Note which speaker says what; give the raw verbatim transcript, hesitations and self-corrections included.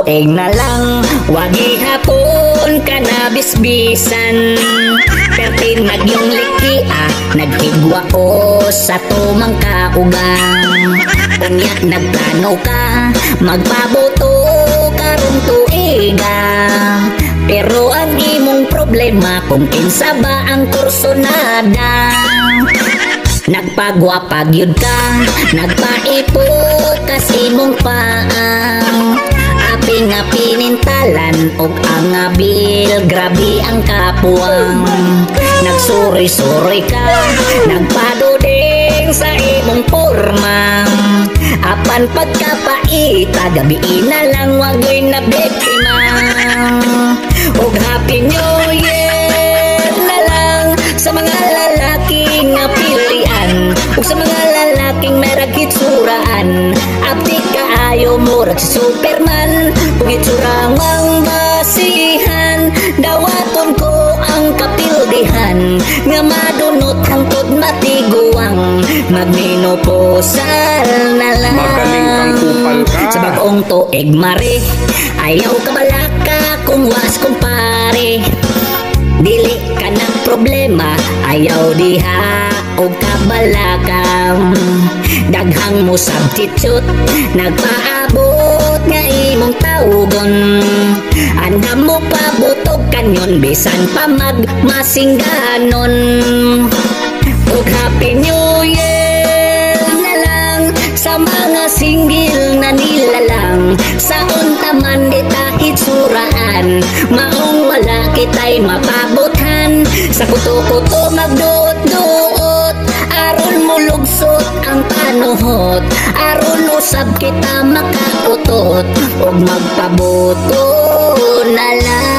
Speaker 1: tuig na lang, wagi hapon ka na bisbisan. Pertin nagyong likia, naghigwa o sa tumang kaugang. Unya nagplano ka, magpaboto karong tuiga. Pero ang imong problema kung kinsa ba ang kursonada. Nagpagwapag yun ka, nagpaipot kasi mong paang. Api nga pinintalan og ang abil, grabe ang kapuang. Nagsuri-suri ka, nagpaduding sa imong porma. Apan pagkapaita, gabi na lang wagoy na biktima. Og happy new year na lang sa mga lalaking nga pilian, ug sa mga lalaking merag hitsuraan. Abdi kaayo murag si Superman, ug hitsurang basihan. Dawaton ko ang kapildihan, nga madunot hangtod matiguang. Magmenopausal na lang.
Speaker 2: Magaling kang kupal ka.
Speaker 1: Sa bagong tuig mare, ayaw ka balaka kung was kumpare. Dili ka ng problema, ayaw diha o kabalakam. Daghang mo substitute, nagpaabot nga imong tawgon. Andam mo pa butog kanyon, bisan pa magmasingganon. Og happy new year na lang sa mga single na nilalang. Sa untaman di tahit suraan, maong wala kita'y mapabuthan. Sa kuto-kuto magduot-duot, aron mo lugsot ang panuhot. Aron usab kita makautot, og magpabuto na lang.